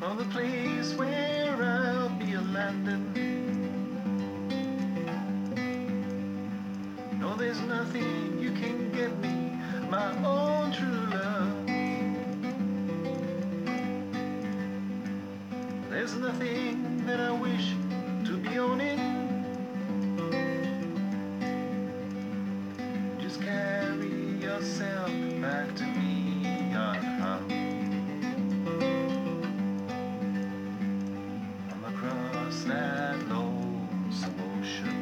on the place where I'll be landing. No, there's nothing you can get me, my own true love. There's nothing that I wish to be owning. Just carry yourself back to me. I'm across that lonesome ocean.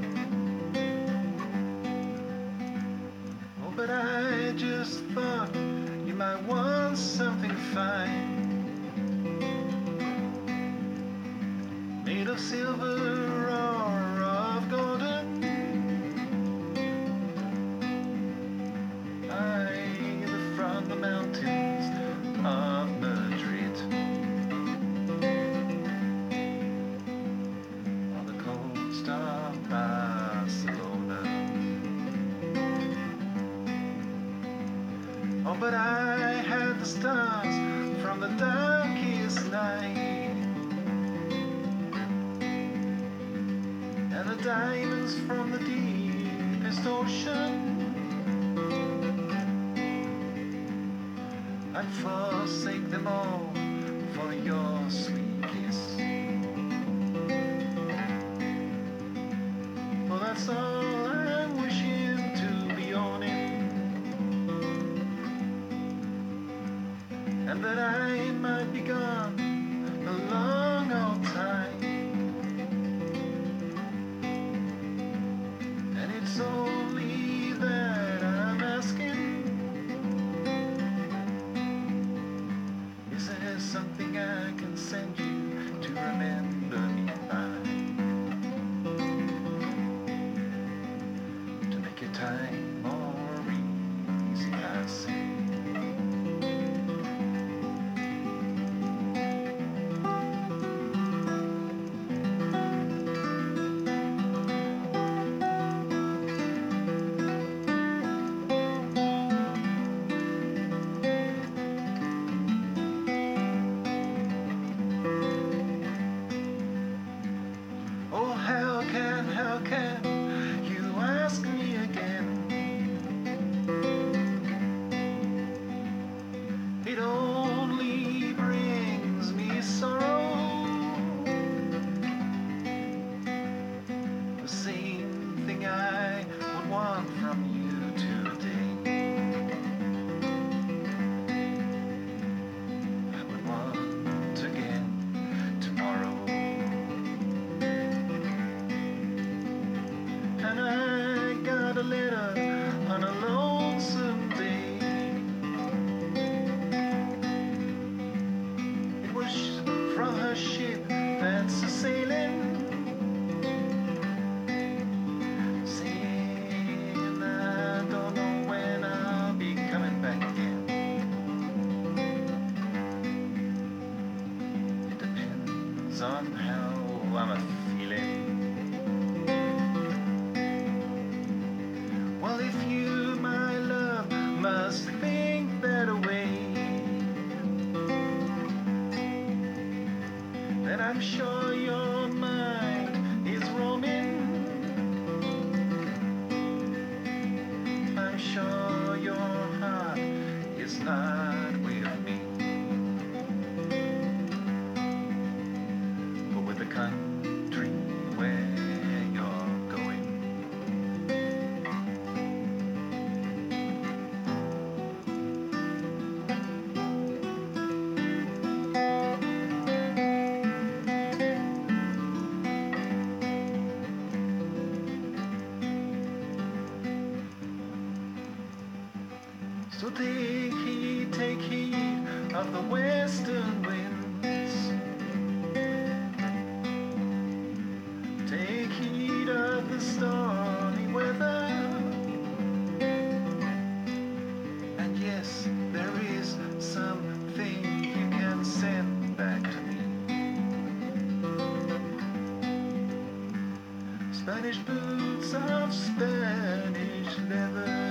Oh, but I just thought you might want something fine, made of silver or of golden. Either from the mountains of Madrid or the coast of Barcelona. Oh, but I had the stars from the darkest night and the diamonds from the deepest ocean. I'd forsake them all for your sweet kiss. For that's all I'm wishing to be owning, and that I might be gone a long old time. And it's only that I'm asking, is there something I can send you to remember me by, to make your time more easy, I say. Oh, how can you ask me again? It only brings me sorrow. The same thing I would want from you today, I would want again tomorrow. And I got a letter on a lonesome day. It was from her ship that's a-sailing, saying I don't know when I'll be coming back again. It depends on how I'm a-feeling. Well, if you, my love, must think that away, then I'm sure your mind is roaming. I'm sure your heart is not with me, but with the country where you're going. So take heed of the western winds. Take heed of the stormy weather. And yes, there is something you can send back to me. Spanish boots of Spanish leather.